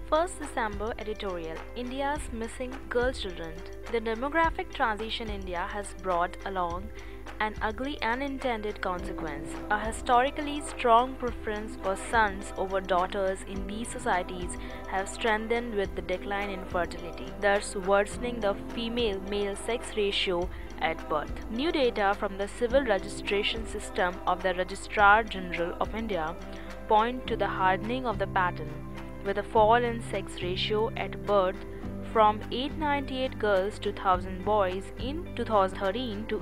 1st December editorial, India's missing girl children. The demographic transition India has brought along an ugly unintended consequence. A historically strong preference for sons over daughters in these societies have strengthened with the decline in fertility, thus worsening the female-male sex ratio at birth. New data from the civil registration system of the Registrar General of India point to the hardening of the pattern, with a fall in sex ratio at birth from 898 girls to 1000 boys in 2013 to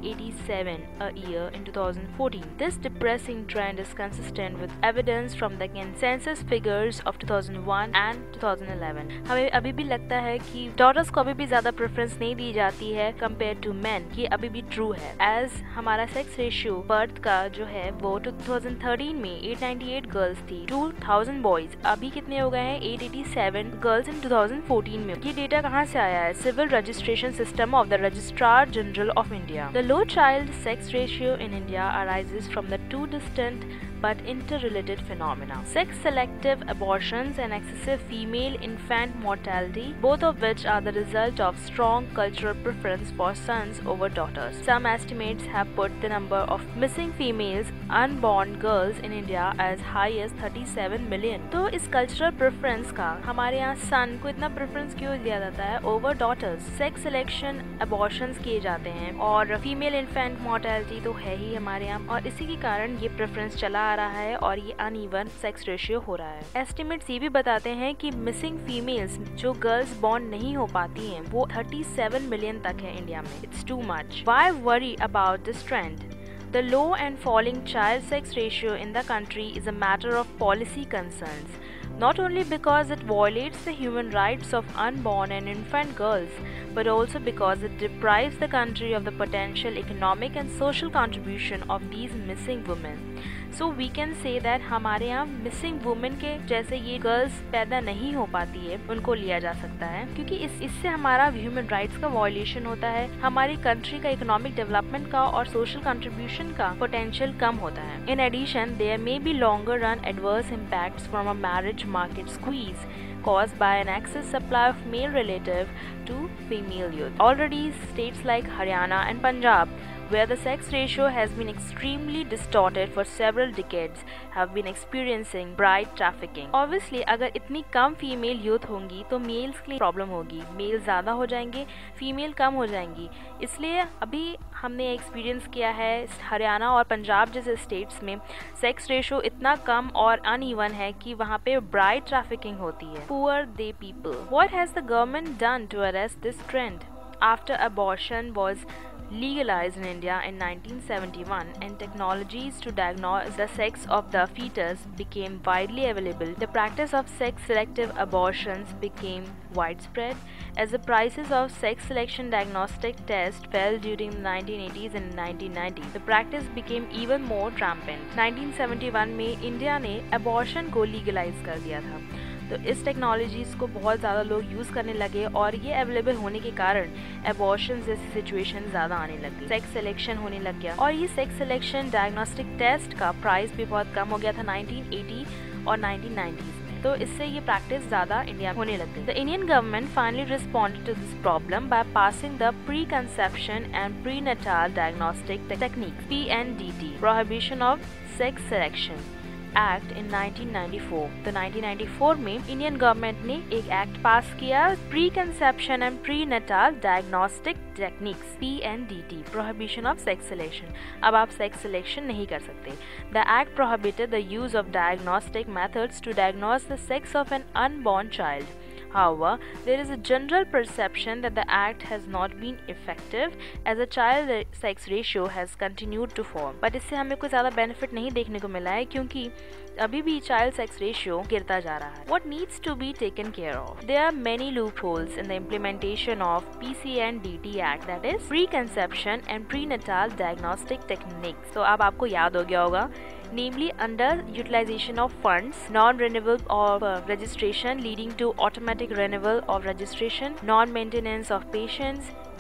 887 a year in 2014. This depressing trend is consistent with evidence from the census figures of 2001 and 2011. हमें अभी भी लगता है कि daughters को अभी भी ज़्यादा preference नहीं दी जाती है compared to men. ये अभी भी true है. As हमारा sex ratio birth का जो है वो 2013 में 898 girls थी, 2000 boys. अभी कितने हो गए हैं? 887 girls in 2014 में. ये डेटा कहाँ से आया है? Civil registration system of the registrar general of India. The low child sex ratio in India arises from the two distinct but interrelated phenomena: sex-selective abortions and excessive female infant mortality, both of which are the result of strong cultural preference for sons over daughters. Some estimates have put the number of missing females, unborn girls in India as high as 37 million. तो इस cultural preference का हमारे यहाँ son को इतना preference क्यों दिया जाता है over daughters? Sex selection abortions किए जाते हैं और female infant mortality तो है ही हमारे यहाँ, और इसी के कारण ये preference चला आ रहा है और ये अनइवन सेक्स रेशियो हो रहा है. एस्टिमेट्स ये भी बताते हैं कि मिसिंग फीमेल्स जो गर्ल्स बॉर्न नहीं हो पाती हैं वो 37 मिलियन तक है इंडिया में. It's too much. Why worry about this trend? The low and falling child sex ratio in the country is a matter of policy concerns, not only because it violates the human rights of unborn and infant girls, but also because it deprives the country of the potential economic and social contribution of these missing women. So we can say that हमारे यहाँ missing women के जैसे ये girls पैदा नहीं हो पाती है उनको लिया जा सकता है, क्योंकि इससे हमारा human rights का violation होता है, हमारी country का economic development का और social contribution का potential कम होता है. In addition, there may be longer run adverse impacts from a marriage market squeeze caused by an excess supply of male relative to female youth. Already states like Haryana and Punjab, where the sex ratio has been extremely distorted for several decades, have been experiencing bride trafficking. Obviously, अगर इतनी कम female youth होंगी तो males के लिए problem होगी. Male ज़्यादा हो जाएंगे, female कम हो जाएंगी. इसलिए अभी हमने एक्सपीरियंस किया है हरियाणा और पंजाब जैसे स्टेट्स में सेक्स रेशो इतना कम और अनइवन है कि वहाँ पे ब्राइड ट्रैफिकिंग होती है. Poor they people. What has the government done to arrest this trend? After abortion was legalized in India in 1971 and technologies to diagnose the sex of the fetus became widely available, the practice of sex-selective abortions became widespread. As the prices of sex selection diagnostic tests fell during the 1980s and 1990s, the practice became even more rampant. 1971 में India ने abortion को legalize कर दिया था, तो इस technologies को बहुत ज़्यादा लोग यूज़ करने लगे और ये अवेलेबल होने के कारण एबॉर्शन जैसी सिचुएशन ज़्यादा आने लगी. सेक्स सिलेक्शन होने लग गया और ये सेक्स सिलेक्शन डायग्नोस्टिक टेस्ट का प्राइस भी बहुत कम हो गया था 1980 और 1990s में, तो इससे ये प्रैक्टिस ज़्यादा इंडिया होने लग गई. The Indian government finally responded to this problem by passing the pre conception and pre natal diagnostic technique (PNDT) prohibition of sex selection act in 1994. तो 1994 में इंडियन गवर्नमेंट ने एक एक्ट पास किया, pre conception and pre natal diagnostic techniques (PNDT) prohibition of sex selection. अब आप sex selection नहीं कर सकते. The act prohibited the use of diagnostic methods to diagnose the sex of an unborn child. However, there is a general perception that the act has not been effective as the child sex ratio has continued to fall. But इससे हमें कोई ज़्यादा benefit नहीं देखने को मिला है क्योंकि अभी भी child sex ratio गिरता जा रहा है. What needs to be taken care of? There are many loopholes in the implementation of PCNDT Act, that is preconception and prenatal diagnostic techniques. तो अब आपको याद हो गया होगा, namely under utilization of funds, non-renewal of registration leading to automatic renewal of registration, non-maintenance of patients,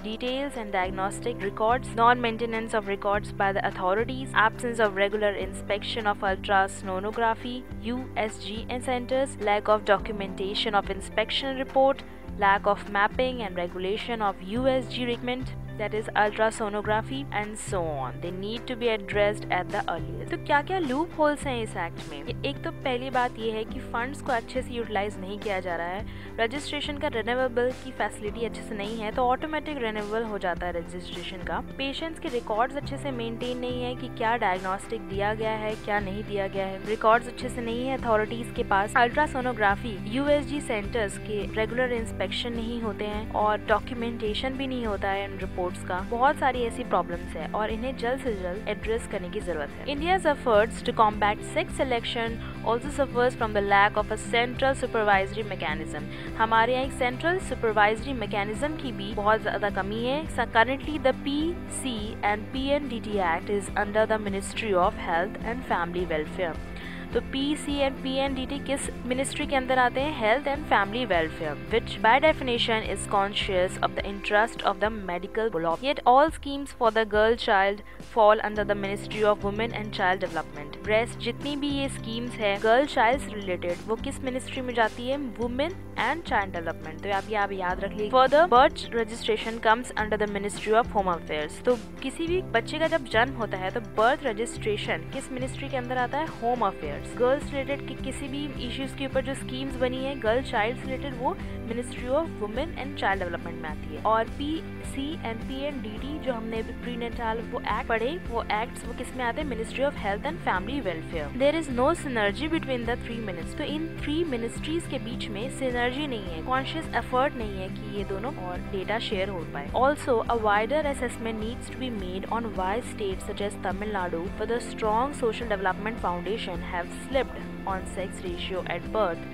details and diagnostic records, non-maintenance of records by the authorities, absence of regular inspection of ultrasonography (USG) centers, lack of documentation of inspection report, lack of mapping and regulation of USG requirement, that is ultrasonography, and so on. They need to be addressed at the earliest. तो क्या क्या loop holes हैं इस act में? एक तो पहली बात ये है कि फंड्स को अच्छे से यूटिलाइज नहीं किया जा रहा है। रजिस्ट्रेशन का रिन्यूएबल की फैसिलिटी अच्छे से नहीं है, तो ऑटोमेटिक रिन्यूएबल हो जाता है रजिस्ट्रेशन का। पेशेंट्स के रिकॉर्ड्स अच्छे से मेंटेन नहीं है कि क्या डायग्नोस्टिक दिया गया है, क्या नहीं दिया गया है। रिकॉर्ड्स अच्छे से नहीं है अथॉरिटीज के पास। अल्ट्रासोनोग्राफी USG सेंटर्स के रेगुलर इंस्पेक्शन नहीं होते हैं और डॉक्यूमेंटेशन भी नहीं होता है इन रिपोर्ट्स का। बहुत सारी ऐसी प्रॉब्लम्स है और इन्हें जल्द से जल्द एड्रेस करने की जरूरत है। India's efforts to combat sex selection also suffers from the lack of a central supervisory mechanism. हमारे यहाँ एक सेंट्रल सुपरवाइजरी मैकेनिज्म की भी बहुत ज्यादा कमी है। Currently the PC and PNDT Act is under the Ministry of Health and Family Welfare. तो PC and PNDT किस मिनिस्ट्री के अंदर आते हैं? Health and family welfare, which by definition is conscious of the interest of the medical development. Yet all schemes for the girl child fall under the Ministry of Women and Child Development. Rest जितनी भी ये schemes है girl child से related, वो किस ministry में जाती है? Women and child development. तो आप ये याद रख लीजिए। Further birth registration comes under the ministry of home affairs. तो किसी भी बच्चे का जब जन्म होता है तो बर्थ रजिस्ट्रेशन किस मिनिस्ट्री के अंदर आता है? Home affairs. गर्ल्स रिलेटेड की किसी भी इश्यूज के ऊपर जो स्कीम्स बनी है गर्ल चाइल्ड से रिलेटेड, वो ministry of women and child development में आती है। और PC and PNDT जो हमने प्रीनेटाल वो एक्ट पढ़े, वो एक्ट्स वो किस में आते हैं? Ministry of health and family welfare. There is no synergy between the 3 ministries. तो इन 3 मिनिस्ट्रीज के बीच में सिनर्जी नहीं है, कॉन्शियस एफर्ट नहीं है कि ये दोनों और डेटा शेयर हो पाए। Also a wider assessment needs to be made on why states such as Tamil Nadu for the strong social development foundation have slipped on sex ratio at birth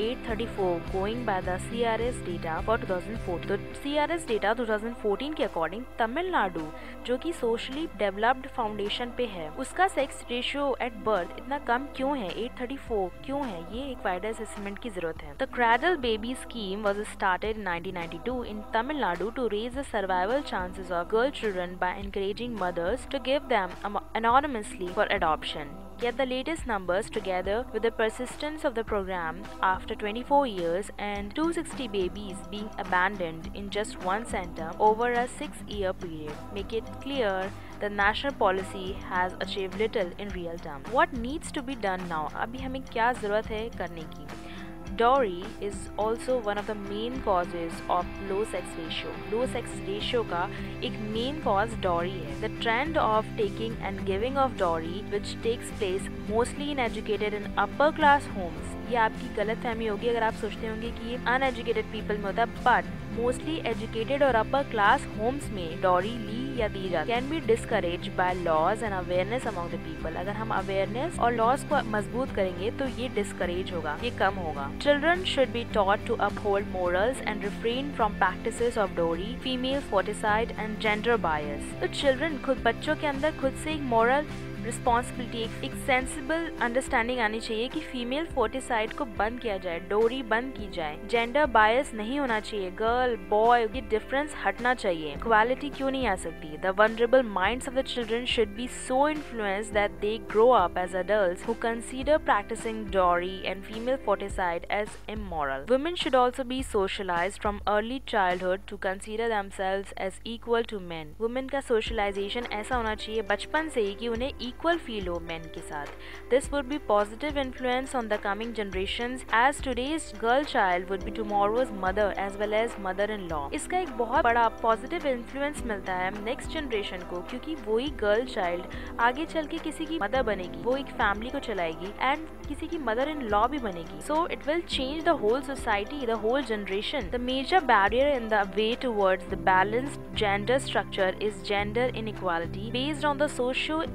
834 going by the CRS data for 2014। तो CRS data 2014 के according Tamil Nadu जो कि socially developed foundation पे है, उसका sex ratio at birth इतना कम क्यों है? 834 क्यों है? ये एक वाइडर असेसमेंट की जरूरत है। The cradle baby scheme was started in 1992 in Tamil Nadu to raise the survival chances of girl children by encouraging mothers to give them anonymously for adoption. Yet the latest numbers, together with the persistence of the program after 24 years and 260 babies being abandoned in just one center over a 6-year period, make it clear the national policy has achieved little in real terms. What needs to be done now? अभी हमें क्या जरूरत है करने की? Dowry is also one of the main causes of low sex ratio. Low sex ratio का एक main cause dowry है. The trend of taking and giving of dowry, which takes place mostly in educated and upper class homes. ये आपकी गलत फहमी होगी अगर आप सोचते होंगे कि ये अनएजुकेटेड पीपल में होता है, बट मोस्टली एजुकेटेड और अपर क्लास होम्स में डॉरी ली या दी जाती can be discourage by laws and awareness among the people. अगर हम अवेयरनेस और लॉज को मजबूत करेंगे तो ये डिस्करेज होगा, ये कम होगा। Children should be taught to uphold morals and refrain from practices of dowry, female foeticide and gender bias. तो चिल्ड्रन खुद, बच्चों के अंदर खुद से एक मॉरल रिस्पॉन्सिबिलिटी, एक सेंसिबल अंडरस्टैंडिंग आनी चाहिए कि फीमेल फोर्टिसाइड को बंद किया जाए, डोरी बंद की जाए, जेंडर बायस नहीं होना चाहिए, गर्ल बॉय ये डिफरेंस हटना चाहिए, इक्वालिटी क्यों नहीं आ सकती। The vulnerable minds of the children should be so influenced that they grow up as adults who consider practicing dowry and female foeticide as immoral. Women should also be socialized from early childhood to consider themselves as equal to men. Women का socialization ऐसा होना चाहिए बचपन से ही कि उन्हें equal feel हो men के साथ. This would be positive influence on the coming generations as today's girl child would be tomorrow's mother as well as mother-in-law. इसका एक बहुत बड़ा positive influence मिलता है next generation को, क्योंकि वही girl child आगे चल के किसी की mother बनेगी, वो एक family को चलाएगी and किसी की mother-in-law भी बनेगी. So it will change the whole society, the whole generation. The major barrier in the way towards the balanced gender structure is gender inequality based on the socio-cultural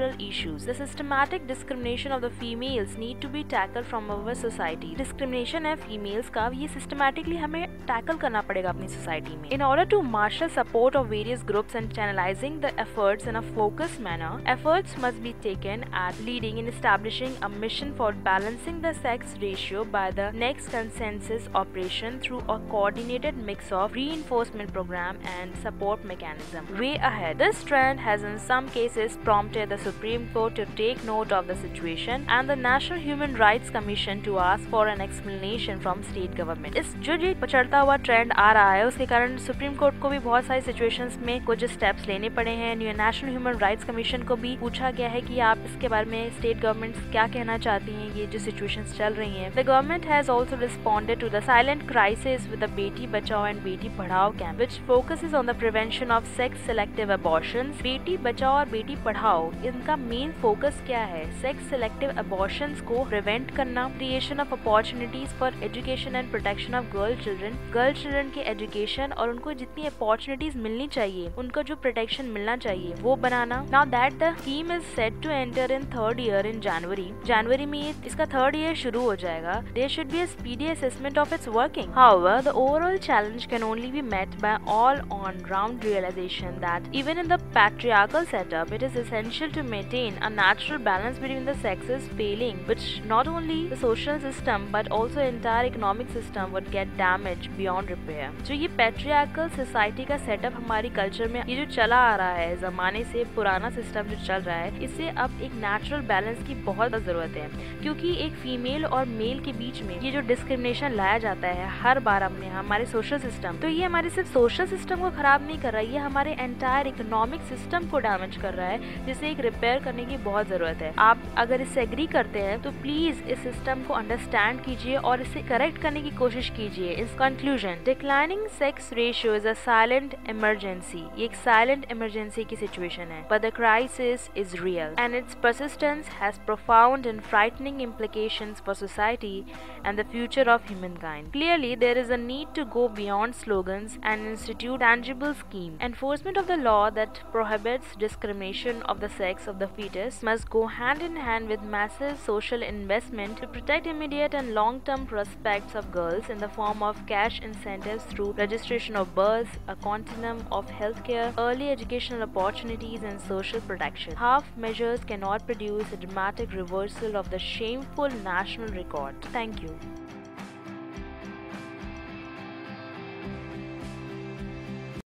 structural issues. The systematic discrimination of the females need to be tackled from our society. Discrimination है females का, ये systematically हमें tackle करना पड़ेगा अपनी society में. In order to marshal support of various groups and channelizing the efforts in a focused manner, efforts must be taken at leading in establishing a mission for balancing the sex ratio by the next consensus operation through a coordinated mix of reinforcement program and support mechanism. Way ahead, this trend has in some cases prompted the Supreme Court to take note of the situation and the National Human Rights Commission to ask for an explanation from state government. इस जो ये चढ़ता हुआ trend आ रहा है उसके कारण supreme court को भी बहुत सारी सिचुएशंस में कुछ स्टेप्स लेने पड़े हैं. नेशनल ह्यूमन राइट्स कमीशन को भी पूछा गया है कि आप इसके बारे में स्टेट गवर्नमेंट्स क्या कहना चाहती हैं ये जो सिचुएशंस चल रही हैं. The government has also responded to the silent crisis with the Beti Bachao and Beti Padhao camp which focuses on the prevention of sex selective abortions. Beti Bachao और बेटी पढ़ाओ इनका मेन फोकस क्या है? सेक्स सिलेक्टिव अबॉर्शंस को प्रिवेंट करना, creation of opportunities for education and protection of girl children के education और उनको जितनी अपॉर्चुनिटीज मिलनी चाहिए, उनको जो प्रोटेक्शन मिलना चाहिए वो बनाना. Now that the scheme is set to enter in third year in जनवरी में इसका थर्ड ईयर शुरू हो जाएगा. There should be a speedy assessment of its working. However, the overall challenge can only be met by all on round realisation that even in the patriarchal setup, it is essential to maintain a natural balance between the sexes, failing which not only the social system but also entire economic system would get damaged beyond repair. जो ये patriarchal society का setup हमारी culture में ये जो चला आ रहा है जमाने से, पुराना system जो चल रहा है, इससे अब एक natural balance की बहुत जरूरत है. क्योंकि एक फीमेल और मेल के बीच में ये जो डिस्क्रिमिनेशन लाया जाता है हर बार अपने हमारे सोशल सिस्टम, तो ये हमारे सिर्फ सोशल सिस्टम को खराब नहीं कर रहा है, ये हमारे एंटायर इकोनॉमिक सिस्टम को डैमेज कर रहा है, जिसे एक रिपेयर करने की बहुत जरूरत है. आप अगर इससे एग्री करते हैं तो प्लीज इस सिस्टम को अंडरस्टैंड कीजिए और इसे करेक्ट करने की कोशिश कीजिए. इस conclusion, declining sex ratio is a silent emergency. ये एक साइलेंट इमरजेंसी की सिचुएशन है, but the crisis is real and its persistence has profound and frightening implications for society and the future of humankind. Clearly, there is a need to go beyond slogans and institute tangible schemes. Enforcement of the law that prohibits discrimination of the sex of the fetus must go hand in hand with massive social investment to protect immediate and long-term prospects of girls in the form of cash incentives through registration of births, a continuum of healthcare, early educational opportunities, and social protection. Half measures cannot produce a dramatic reversal of the shameful national record. Thank you.